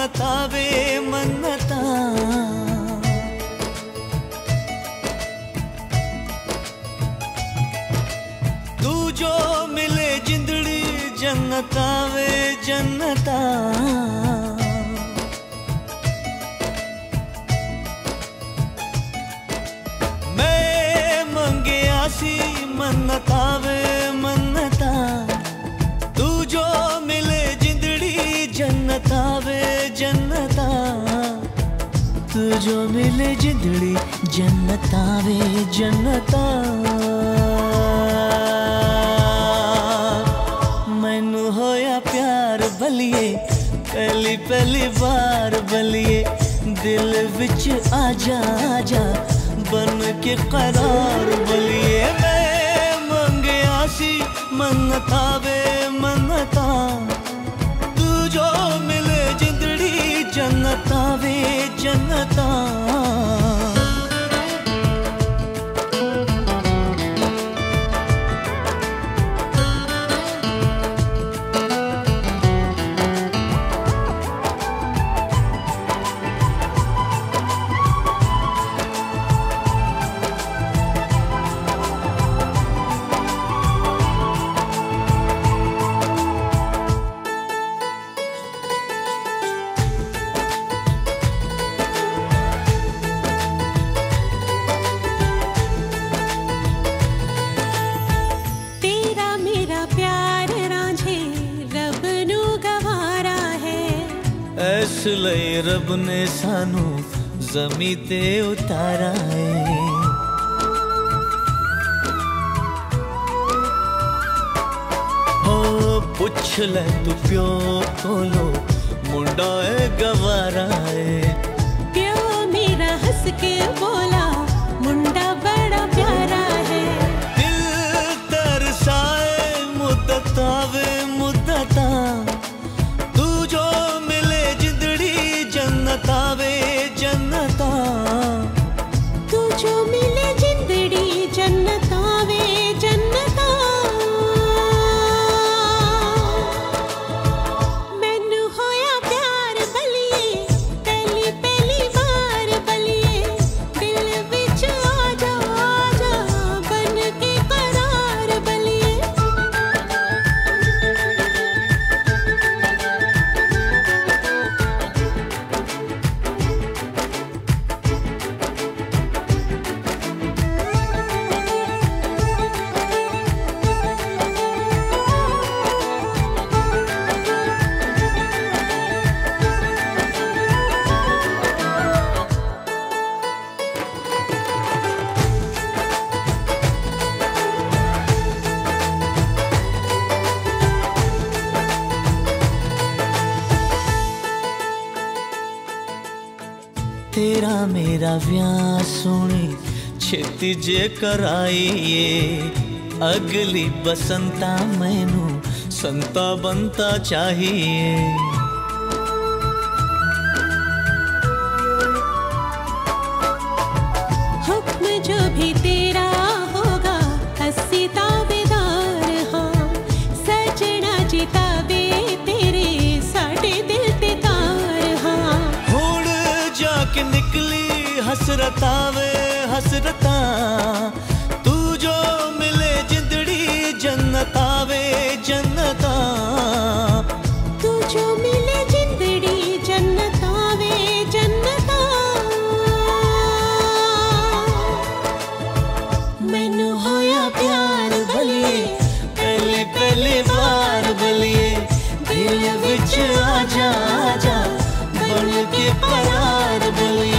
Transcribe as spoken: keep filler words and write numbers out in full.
मन्नता वे मन्नता। तू जो मिले जिंदड़ी जन्नता वे जन्नता। मैं मंगे आसी मन्नता वे मन्नता। तू जो मिले जिंदड़ी जन्नता वे जन्नता। तू जो मिले जिंदड़ी जन्नता वे जन्नता। मैनू होया प्यार बलिए पहली पहली बार बलिए। दिल विच आजा आजा बन के करार बलिए। मैं मंगे आसी मन्नता वे मन्नता। तू जो मिले जिंदड़ी जन्नता वे जन्नता। इसलिए रब ने सानू ज़मीं ते उतारा है। हो पुछ ले तू प्यो कोलो मुंडा है गवारा है। प्यो मेरा हंस के बोला मुंडा बड़ा प्यारा है। दिल तरसाए मुद्दता वे मुद्दता। तू जो मिले जिंदड़ी जन्नता वे जन्नता। तू जो मिले जिंदड़ी जन्नता वे जन्नता। मैनू होया प्यार बलिए पहली पहली बार बलिए। दिल विच आजा आजा बन के करार बलिए। तेरा मेरा व्याह सोने छेती जे कराइए। अगली बसंता मैनू संता बनता चाहिए। हुक्म जो भी तेरा होगा हस्सी ताबेदार। हाँ सजना जीता बे तेरे साडे दिल ते तार। हाँ हुण जाके निकली हसरता वे हसरता। तू जो मिले जिंदड़ी जन्नता वे जन्नता। तू जो मिले जिंदड़ी जन्नता वे जन्नता। मैनू होया प्यार बलिए पहली पहली बार बलिए। दिल विच आजा आजा बन के करार बलिए।